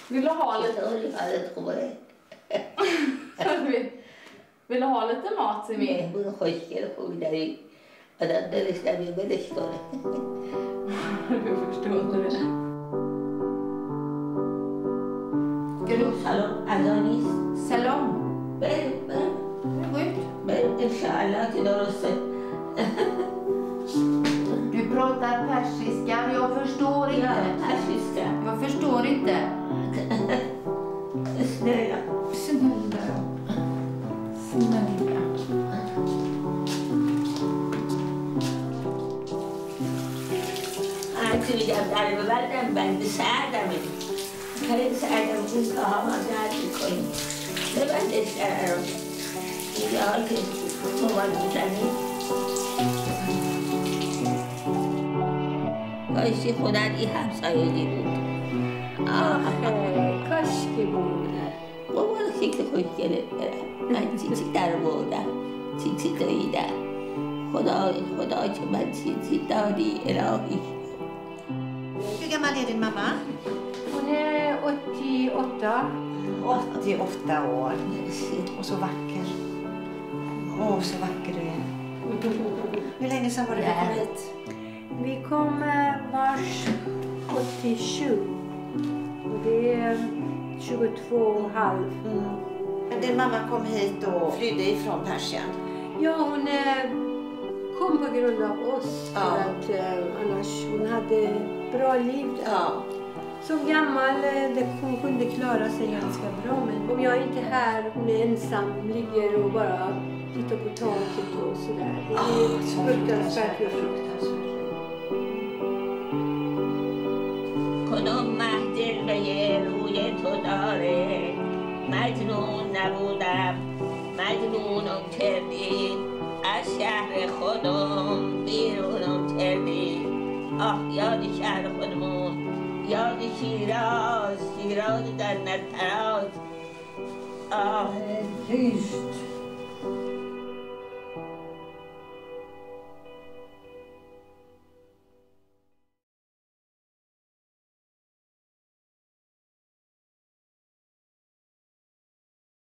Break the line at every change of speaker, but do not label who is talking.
Vill du ha lite? Vill du ha lite mat till mig?
بود خوشگل خوبی داری آدم دلش نمیاد بدش کنه.
Du förstår inte det.
سلام ازانیست.
Salam.
بریم
Gå ut.
بریم انشاءالله که درسته.
Du pratar persiska, jag förstår
Ja
inte.
persiska.
Jag förstår inte.
Snälla.
Snälla. Snälla.
هرچی میگم در ببردم بند سردمه. خیلی سردم این که هم درد میکنیم. ببندش در رو. اینجا ها که موبایل میزنی. کاشی خودت این همسایگی بود.
کاشکی بود.
بابا شکل خوشگله برم. من چیچی در بردم. چیچی داییدم. خدا که من چیچی داری الهی.
Hur gammal är din mamma?
Hon är 88.
88 år. Och så vacker. Åh, så vacker du är. Hur länge sedan var det du kom hit?
Vi kom mars 87. Och det är 22,5.
Men din mamma kom hit och flydde ifrån Persien.
Ja, hon kom på grund av oss.
Ja.
För att annars hon hade bra liv där.
Ja.
Som gammal, hon kunde klara sig ganska bra. Men om jag är inte här, hon är ensam, ligger och bara tittar på taket och sådär. Det är fruktansvärt.
کدوم مهدل به روی تو داره مجنون نبودم مجنونم کردی از شهر خودم بیرونم کردی آه یاد شهر خودمون یاد شیراز در نتراز آه
Tyst.